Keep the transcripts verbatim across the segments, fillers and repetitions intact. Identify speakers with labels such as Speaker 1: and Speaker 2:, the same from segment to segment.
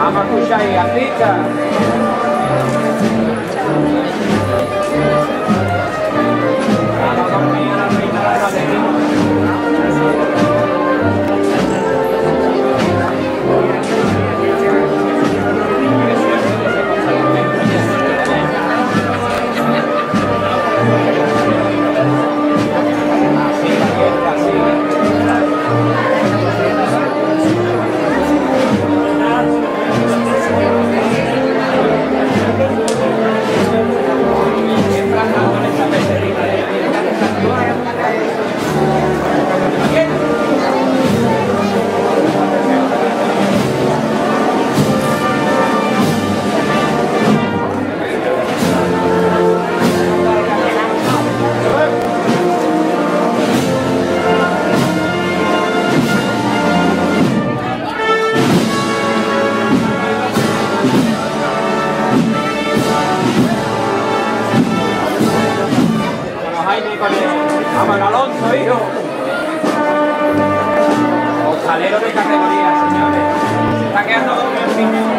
Speaker 1: Vamos a escuchar ahí, artista. Vamos conmigo a la reina de la batería. Vamos, Alonso, hijo. Costalero de categoría, señores. Se está quedando con el fin.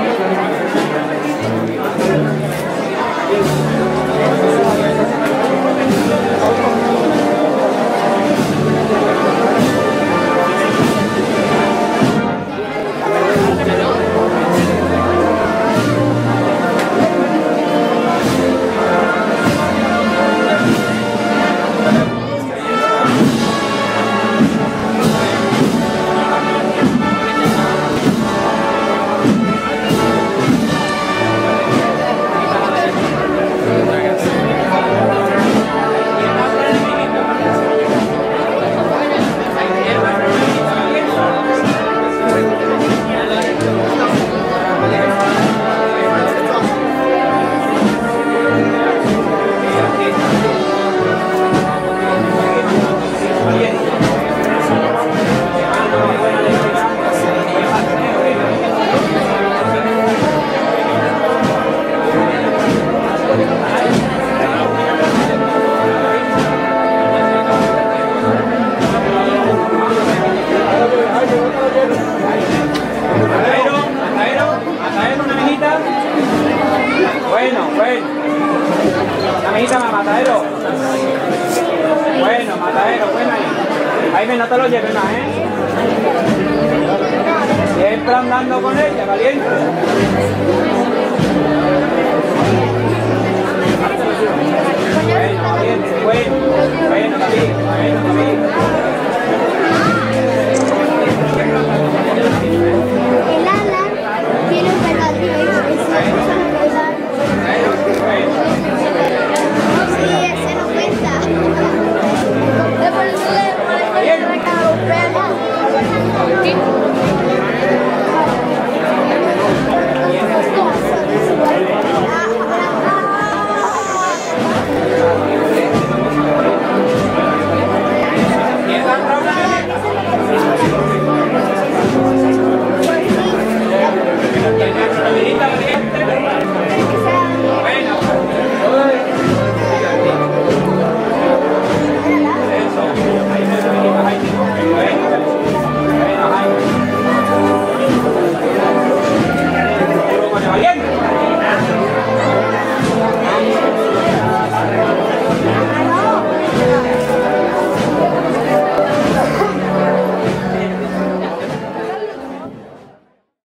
Speaker 1: Bueno, bueno. Una amiguita más, Matadero. Bueno, Matadero, bueno ahí. Jaime, no te lo lleves más, ¿eh? Siempre andando con ella, valiente. Bueno, valiente, bueno. Bueno, David, bueno, David.